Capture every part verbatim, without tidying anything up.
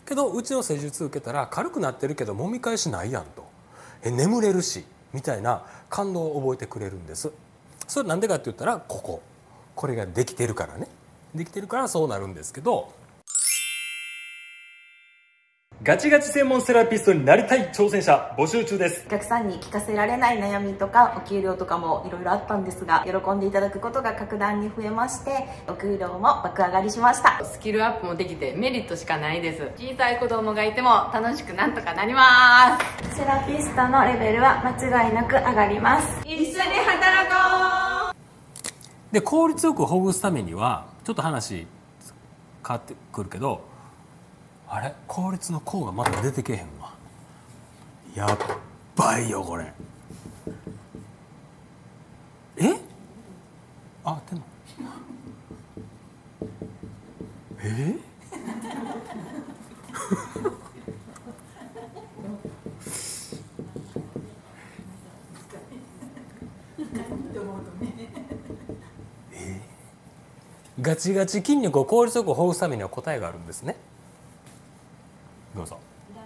けどうちの施術受けたら軽くなってるけど揉み返しないやんと、え眠れるしみたいな感動を覚えてくれるんです。それなんでかって言ったらこここれができてるからね、できてるからそうなるんですけど、ガチガチ専門セラピストになりたい挑戦者募集中です。 お客さんに聞かせられない悩みとかお給料とかもいろいろあったんですが、喜んでいただくことが格段に増えまして、お給料も爆上がりしました。 スキルアップもできてメリットしかないです。小さい子供がいても楽しくなんとかなります。 セラピストのレベルは間違いなく上がります。 一緒に働こうで効率よくほぐすためにはちょっと話変わってくるけど、あれ効率の効がまだ出てけへんわ。やっばいよこれ。えあってんのええガチガチ筋肉を効率よくほぐすためには答えがあるんですね。どうぞ。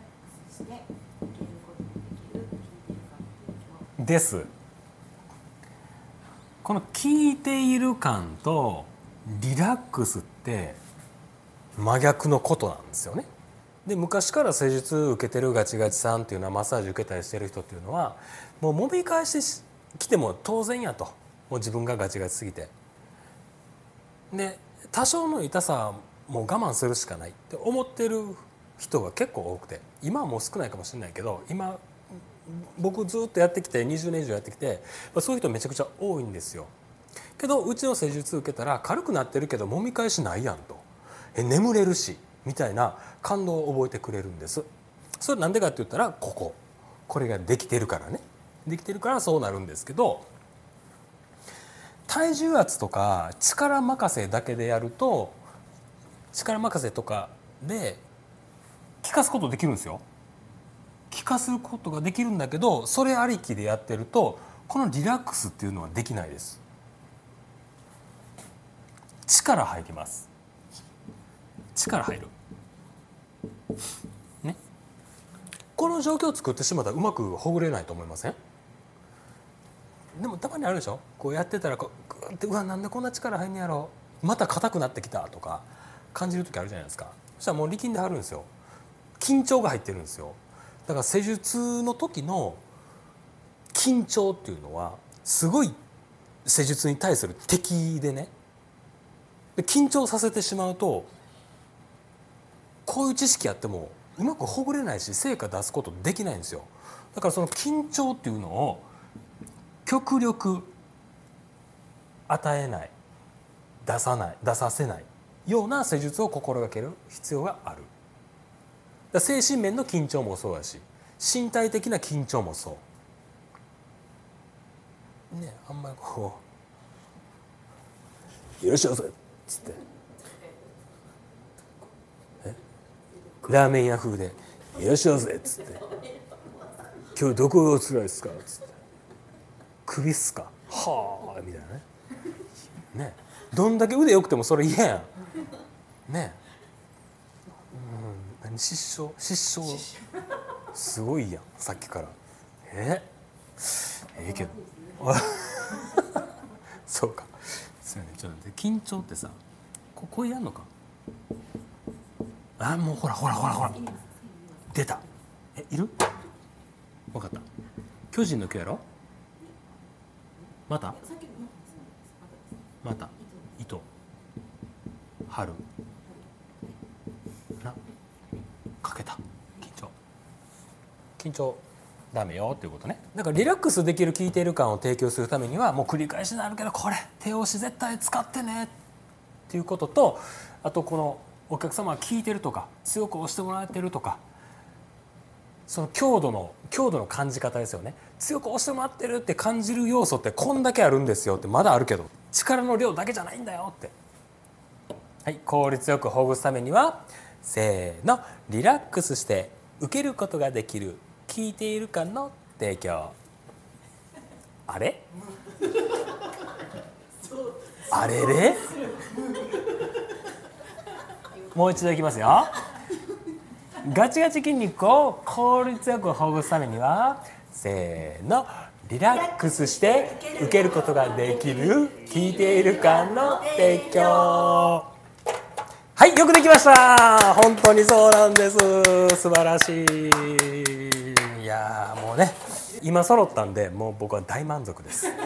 です。この聞いている感とリラックスって真逆のことなんですよね。で昔から施術受けてるガチガチさんっていうのは、マッサージ受けたりしてる人っていうのはもう揉み返してきても当然やと、もう自分がガチガチすぎて、で多少の痛さはもう我慢するしかないって思ってる人が結構多くて、今はもう少ないかもしれないけど、今僕ずっとやってきてにじゅうねん以上やってきて、そういう人めちゃくちゃ多いんですよ。けどうちの施術受けたら軽くなってるけど揉み返しないやんと、え眠れるしみたいな感動を覚えてくれるんです。それなんでかって言ったらこここれができてるからね、できてるからそうなるんですけど、体重圧とか力任せだけでやると、力任せとかで効かすことできるんですよ。効かすことができるんだけど、それありきでやってるとこのリラックスっていうのはできないです。力入ります。力入るね。この状況を作ってしまったらうまくほぐれないと思いません？でもたまにあるでしょ、こうやってたらこうグーって、うわなんでこんな力入んねやろ、また硬くなってきたとか感じる時あるじゃないですか。そしたらもう力んではるんですよ。緊張が入ってるんですよ。だから施術の時の緊張っていうのはすごい施術に対する敵でね、で緊張させてしまうとこういう知識やってもうまくほぐれないし成果出すことできないんですよ。だからその緊張っていうのを極力与えない、出さない、出させないような施術を心がける必要がある。精神面の緊張もそうだし、身体的な緊張もそうね。あんまりこう「よろしいよそれ」っつってえラーメン屋風で「よろしいよそれ」っつって「今日どこがおつらいですか」っつって「首っすかはあ」みたいなね。ねどんだけ腕良くてもそれ嫌やんね。うん、何失笑失笑すごいやんさっきから。えええけどそうか。そうやね、ちょっと待って、緊張ってさここうやんのか。あもうほらほらほらほら出た。えいる分かった。巨人の巨やろ。またまた糸張るな、かけた。緊張緊張ダメよっていうことね。だからリラックスできる聞いている感を提供するためにはもう繰り返しになるけど、これ手押し絶対使ってねっていうことと、あとこのお客様が聞いてるとか強く押してもらってるとか、その強度の強度の感じ方ですよね。強く押してもらってるって感じる要素ってこんだけあるんですよって、まだあるけど力の量だけじゃないんだよって。はい、効率よくほぐすためにはせーの、リラックスして受けることができる聞いている感の提供。あれあれれもう一度いきますよ。 ガチガチ筋肉を効率よくほぐすためにはせーのリラックスして受けることができる聞いている感の提供。はい、よくできました。本当にそうなんです。素晴らしい。いやーもうね今揃ったんでもう僕は大満足です。